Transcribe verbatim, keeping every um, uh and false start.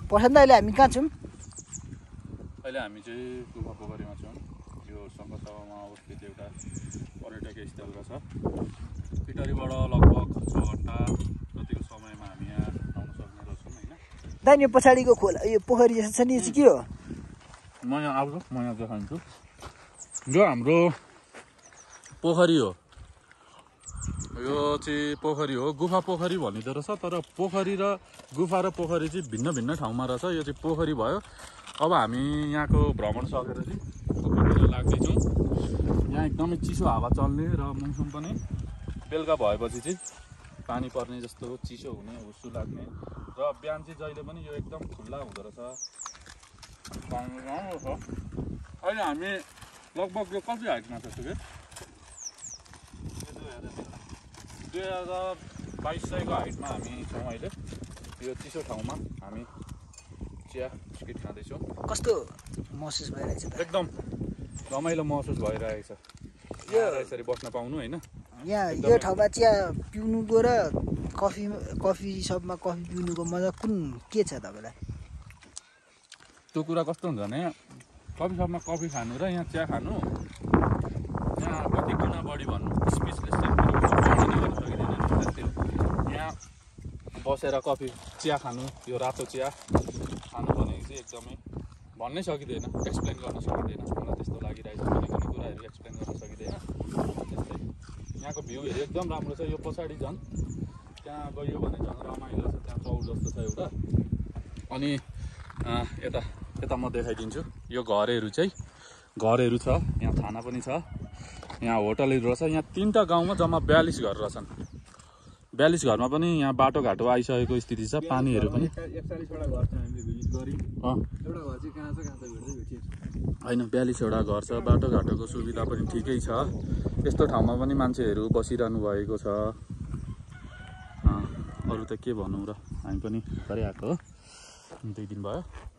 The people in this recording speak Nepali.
प्रशान्त अहिले हामी कहाँ छौँ? अहिले हामी चाहिँ गुफा पोखरीमा छौँ। यो शङ्खसभामा अवस्थित एउटा पर्यटकीय स्थल छ। पिटरीबाट लगभग छ घन्टा जतिको समयमा हामी यहाँ आउन सक्ने रहेछौँ होइन। दाइन यो पछाडिको खोला यो पोखरी जस्तो छ नि यो चाहिँ के हो? म यहाँ आउँछु, म यहाँ देखाउँछु। यो हाम्रो पोखरी हो। यो चाहिँ पोखरी हो, गुफा पोखरी भनिँदो रहेछ। तर पोखरी र गुफा र पोखरी चाहिँ भिन्न भिन्न ठाउँमा रहेछ। यो चाहिँ पोखरी भयो। अब हामी यहाँको भ्रमण सकेर चाहिँ पोखरीतिर लाग्दैछौँ। यहाँ एकदमै चिसो हावा चल्ने र मौसम पनि बेलुका भएपछि चाहिँ पानी पर्ने जस्तो चिसो हुने, हुस्सु लाग्ने र बिहान चाहिँ जहिले पनि यो एकदम खुल्ला हुँदो रहेछ। राम्रो छ। अहिले हामी लगभग यो कति हाइटमा छ सुके? दुई हजार बाइस सयको हाइटमा हामी छौँ अहिले। यो चिसो ठाउँमा हामी चिया बिस्किट खाँदैछौँ। कस्तो महसुस भइरहेछ त? एकदम रमाइलो महसुस भइरहेछ यो यसरी बस्न पाउनु होइन। यहाँ यो ठाउँमा चिया पिउनुको र कफी कफी सपमा कफी पिउनुको मजा कुन के छ तपाईँलाई? त्यो कुरा कस्तो हुन्छ भने कफी सपमा कफी खानु र यहाँ चिया खानु, यहाँ कति गुणा बढी भन्नु स्पेसलिस्ट सकिँदैन। यहाँ बसेर कफी चिया खानु, यो रातो चिया खानु भनेको चाहिँ एकदमै भन्नै सकिँदैन, एक्सप्लेन गर्न सकिँदैन। मलाई त्यस्तो लागिरहेछ। कुनै कुनै कुराहरू एक्सप्लेन गर्न सकिँदैन। त्यस्तै यहाँको भ्यूहरू एकदम राम्रो छ। यो पछाडि झन् त्यहाँ गयो भने झन् रमाइलो छ। त्यहाँ चौर जस्तो छ एउटा। अनि यता यता म देखाइदिन्छु। यो घरहरू चाहिँ घरहरू छ। यहाँ थाना पनि छ। यहाँ होटलहरू रहेछ। यहाँ तिनवटा गाउँमा जम्मा बयालिस घर रहेछन्। बयालिस घरमा पनि यहाँ बाटोघाटो आइसकेको स्थिति छ। पानीहरू पनि होइन, बयालिसवटा घर छ। बाटोघाटोको सुविधा पनि ठिकै छ। यस्तो ठाउँमा पनि मान्छेहरू बसिरहनु भएको छ। अरू त के भनौँ र, हामी पनि भर्खरै आएको हो, दुई दिन भयो।